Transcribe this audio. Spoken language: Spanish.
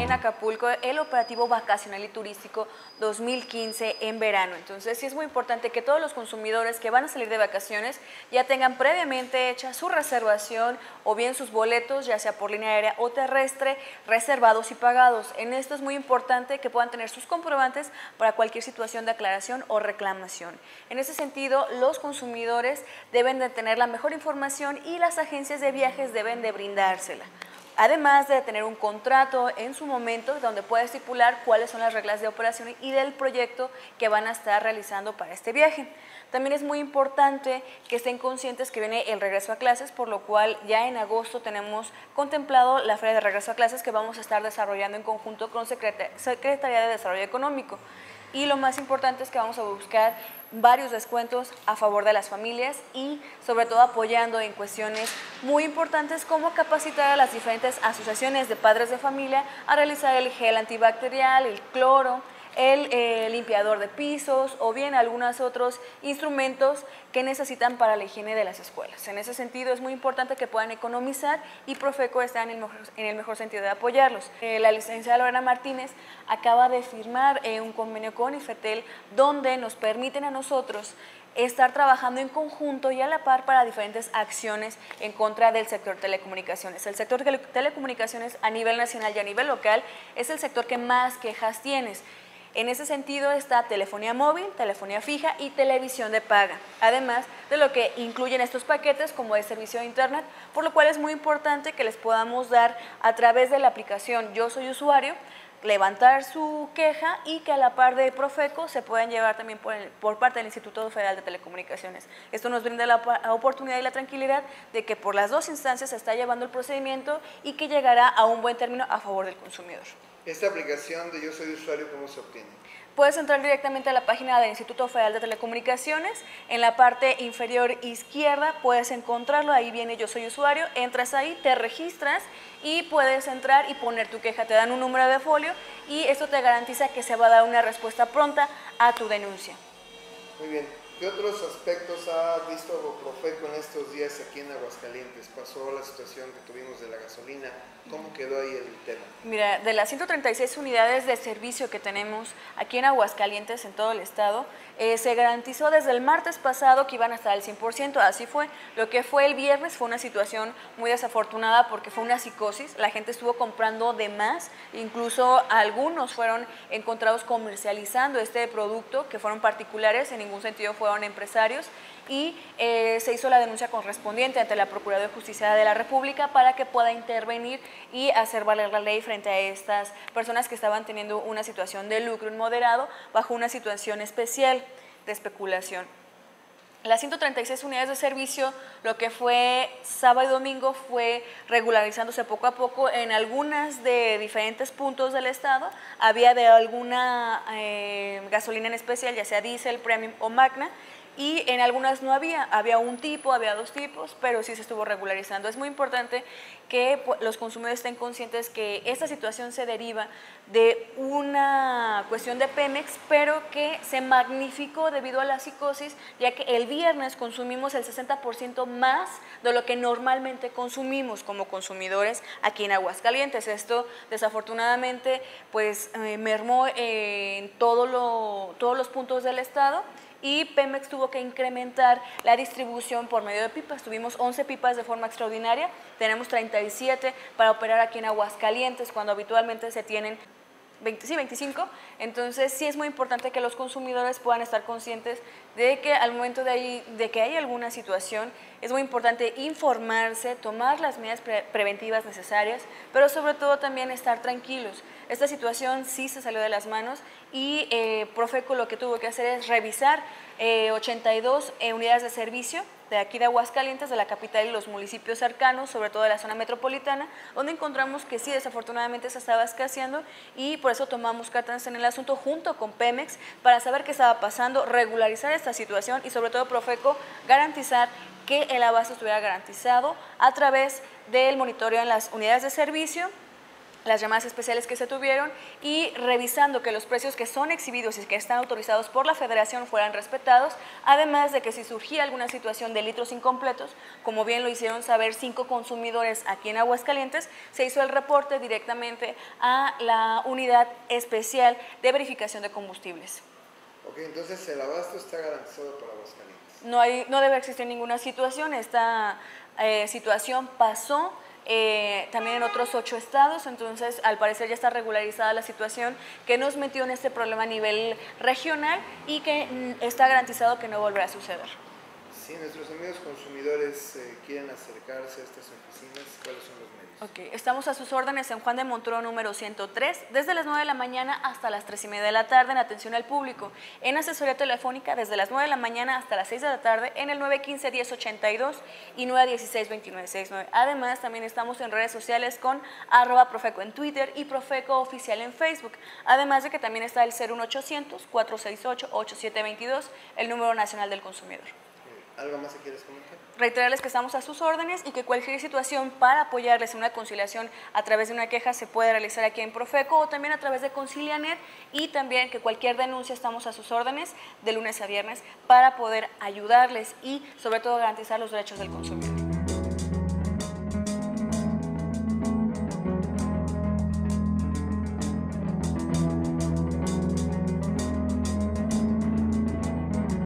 en Acapulco el operativo vacacional y turístico 2015 en verano. Entonces sí es muy importante que todos los consumidores que van a salir de vacaciones ya tengan previamente hecha su reservación o bien sus boletos, ya sea por línea aérea o terrestre, reservados y pagados. En esto es muy importante que puedan tener sus comprobantes para cualquier situación de aclaración o reclamación. En ese sentido, los consumidores deben de tener la mejor información y las agencias de viajes deben de brindársela. Además de tener un contrato en su momento donde pueda estipular cuáles son las reglas de operación y del proyecto que van a estar realizando para este viaje. También es muy importante que estén conscientes que viene el regreso a clases, por lo cual ya en agosto tenemos contemplado la feria de regreso a clases que vamos a estar desarrollando en conjunto con Secretaría de Desarrollo Económico. Y lo más importante es que vamos a buscar varios descuentos a favor de las familias y sobre todo apoyando en cuestiones muy importantes como capacitar a las diferentes asociaciones de padres de familia a realizar el gel antibacterial, el cloro, el limpiador de pisos o bien algunos otros instrumentos que necesitan para la higiene de las escuelas. En ese sentido es muy importante que puedan economizar y Profeco está en el mejor sentido de apoyarlos. La licenciada Lorena Martínez acaba de firmar un convenio con IFETEL donde nos permiten a nosotros estar trabajando en conjunto y a la par para diferentes acciones en contra del sector telecomunicaciones. El sector telecomunicaciones a nivel nacional y a nivel local es el sector que más quejas tienes. En ese sentido está telefonía móvil, telefonía fija y televisión de paga, además de lo que incluyen estos paquetes como el servicio de internet, por lo cual es muy importante que les podamos dar a través de la aplicación Yo Soy Usuario, levantar su queja y que a la par de Profeco se puedan llevar también por parte del Instituto Federal de Telecomunicaciones. Esto nos brinda la oportunidad y la tranquilidad de que por las dos instancias se está llevando el procedimiento y que llegará a un buen término a favor del consumidor. Esta aplicación de Yo Soy Usuario, ¿cómo se obtiene? Puedes entrar directamente a la página del Instituto Federal de Telecomunicaciones, en la parte inferior izquierda puedes encontrarlo, ahí viene Yo Soy Usuario, entras ahí, te registras y puedes entrar y poner tu queja, te dan un número de folio y esto te garantiza que se va a dar una respuesta pronta a tu denuncia. Muy bien. ¿Qué otros aspectos ha visto Profeco en estos días aquí en Aguascalientes? Pasó la situación que tuvimos de la gasolina, ¿cómo quedó ahí el tema? Mira, de las 136 unidades de servicio que tenemos aquí en Aguascalientes, en todo el estado, se garantizó desde el martes pasado que iban a estar al 100%, así fue. Lo que fue el viernes fue una situación muy desafortunada porque fue una psicosis, la gente estuvo comprando de más, incluso algunos fueron encontrados comercializando este producto, que fueron particulares, en ningún sentido fueron empresarios, y se hizo la denuncia correspondiente ante la Procuraduría de Justicia de la República para que pueda intervenir y hacer valer la ley frente a estas personas que estaban teniendo una situación de lucro inmoderado bajo una situación especial de especulación. Las 136 unidades de servicio, lo que fue sábado y domingo, fue regularizándose poco a poco en algunas de diferentes puntos del estado. Había de alguna gasolina en especial, ya sea diésel, premium o magna, y en algunas no había un tipo, había dos tipos, pero sí se estuvo regularizando. Es muy importante que los consumidores estén conscientes que esta situación se deriva de una cuestión de Pemex, pero que se magnificó debido a la psicosis, ya que el viernes consumimos el 60% más de lo que normalmente consumimos como consumidores aquí en Aguascalientes. Esto desafortunadamente pues mermó en todos los puntos del estado, y Pemex tuvo que incrementar la distribución por medio de pipas. Tuvimos 11 pipas de forma extraordinaria, tenemos 37 para operar aquí en Aguascalientes, cuando habitualmente se tienen 25, entonces sí es muy importante que los consumidores puedan estar conscientes de que al momento de que hay alguna situación, es muy importante informarse, tomar las medidas preventivas necesarias, pero sobre todo también estar tranquilos. Esta situación sí se salió de las manos y Profeco lo que tuvo que hacer es revisar 82 unidades de servicio de aquí de Aguascalientes, de la capital y los municipios cercanos, sobre todo de la zona metropolitana, donde encontramos que sí, desafortunadamente se estaba escaseando, y por eso tomamos cartas en el asunto junto con Pemex para saber qué estaba pasando, regularizar esta situación y sobre todo Profeco garantizar que el abasto estuviera garantizado a través del monitoreo en las unidades de servicio las llamadas especiales que se tuvieron y revisando que los precios que son exhibidos y que están autorizados por la Federación fueran respetados, además de que si surgía alguna situación de litros incompletos, como bien lo hicieron saber 5 consumidores aquí en Aguascalientes, se hizo el reporte directamente a la unidad especial de verificación de combustibles. Ok, entonces el abasto está garantizado por Aguascalientes. No debe existir ninguna situación, esta situación pasó también en otros 8 estados, entonces al parecer ya está regularizada la situación que nos metió en este problema a nivel regional y que está garantizado que no volverá a suceder. Si nuestros amigos consumidores quieren acercarse a estas oficinas, ¿cuáles son los medios? Ok, estamos a sus órdenes en Juan de Montoro número 103, desde las 9 de la mañana hasta las 3:30 de la tarde en atención al público, en asesoría telefónica desde las 9 de la mañana hasta las 6 de la tarde en el 915-1082 y 916-2969. Además, también estamos en redes sociales con @Profeco en Twitter y Profeco Oficial en Facebook, además de que también está el 01800-468-8722, el número nacional del consumidor. ¿Algo más que quieres comentar? Reiterarles que estamos a sus órdenes y que cualquier situación para apoyarles en una conciliación a través de una queja se puede realizar aquí en Profeco o también a través de Concilianet, y también que cualquier denuncia estamos a sus órdenes de lunes a viernes para poder ayudarles y sobre todo garantizar los derechos del consumidor.